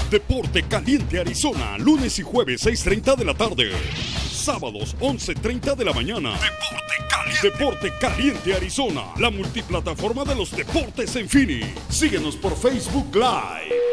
Deporte Caliente Arizona, lunes y jueves 6:30 de la tarde. Sábados 11:30 de la mañana. Deporte Caliente Arizona, la multiplataforma de los deportes en Phoenix. Síguenos por Facebook Live.